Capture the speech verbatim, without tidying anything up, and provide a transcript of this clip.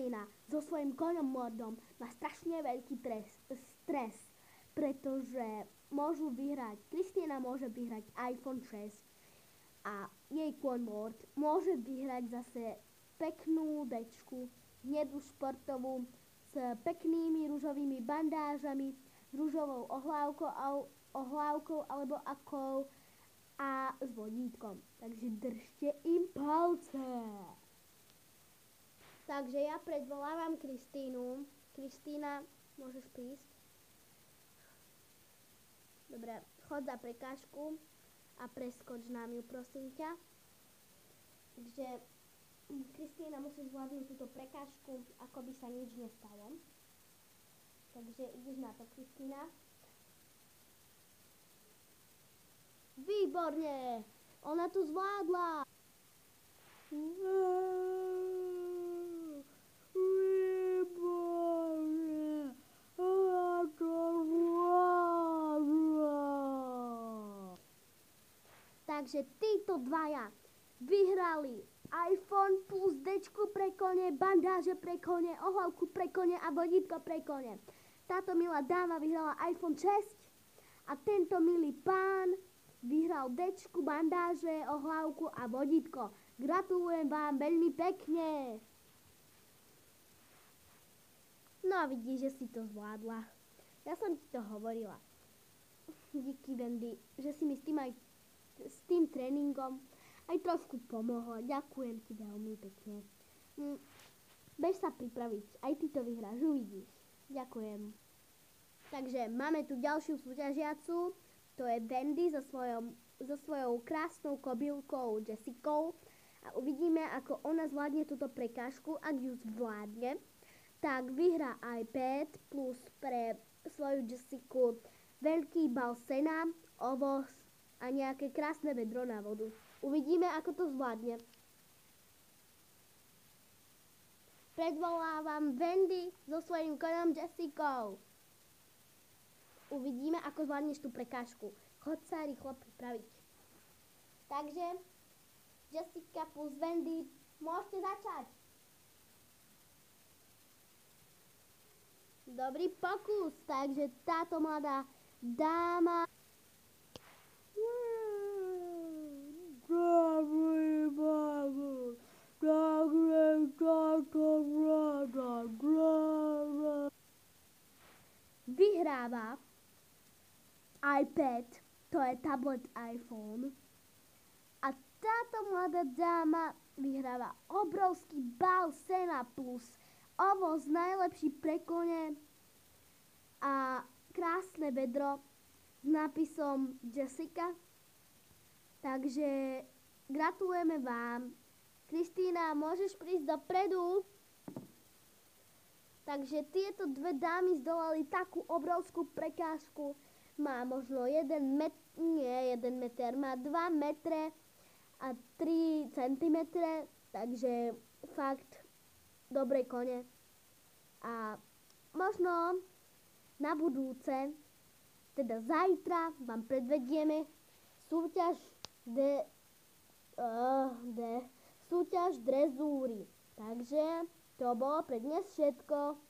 Kristína so svojím koňom Mordom má strašne veľký tres, stres, pretože môžu vyhrať, Kristína môže vyhrať iPhone šesť a jej kôň Mord môže vyhrať zase peknú dečku, hnedú športovú, s peknými ružovými bandážami, s ružovou ohlávkou, ohlávkou alebo akou a s vodítkom. Takže držte im palce. Takže ja predvolávam Kristínu. Kristína, môžeš prísť? Dobre, chod za prekážku a preskoč nám ju, prosím ťa. Takže Kristína, musíš zvládnuť túto prekážku, ako by sa nič nestalo. Takže ideš na to, Kristína. Výborne! Ona to zvládla! Výborne! Ona to zvládla! Takže títo dvaja vyhrali iPhone plus dečku pre kone, bandáže pre kone, ohlavku pre kone a vodítko pre kone. Táto milá dáma vyhrala iPhone šesť a tento milý pán vyhral dečku, bandáže, ohlavku a vodítko. Gratulujem vám veľmi pekne. No a vidíš, že si to zvládla. Ja som ti to hovorila. Díky, Wendy, že si mi s tým aj s tým tréningom aj trošku pomohla. Ďakujem ti veľmi pekne. Hm, bež sa pripraviť. Aj ty to vyhráš, uvidíš. Ďakujem. Takže máme tu ďalšiu súťažiacu. To je Wendy so, svojom, so svojou krásnou kobylkou Jessicou. A uvidíme, ako ona zvládne túto prekážku. Ak ju zvládne, tak vyhrá iPad plus pre svoju Jessicu veľký bal sena, ovoz a nejaké krásne vedro na vodu. Uvidíme, ako to zvládne. Predvolávam Wendy so svojím koňom Jessicou. Uvidíme, ako zvládneš tú prekážku. Choď sa rýchlo pripraviť. Takže Jessica plus Wendy, môžete začať. Dobrý pokus. Takže táto mladá dáma vyhráva iPad, to je tablet iPhone. A táto mladá dáma vyhráva obrovský bál sena plus ovoz najlepší pre kone a krásne vedro s nápisom Jessica. Takže gratulujeme vám. Kristína, môžeš prísť dopredu? Takže tieto dve dámy zdolali takú obrovskú prekážku. Má možno jeden met, nie jeden meter, má dva metre a tri centimetre. Takže fakt dobre kone. A možno na budúce, teda zajtra, vám predvedieme súťaž de, uh, de, súťaž drezúry. Takže to bolo pre dnes všetko.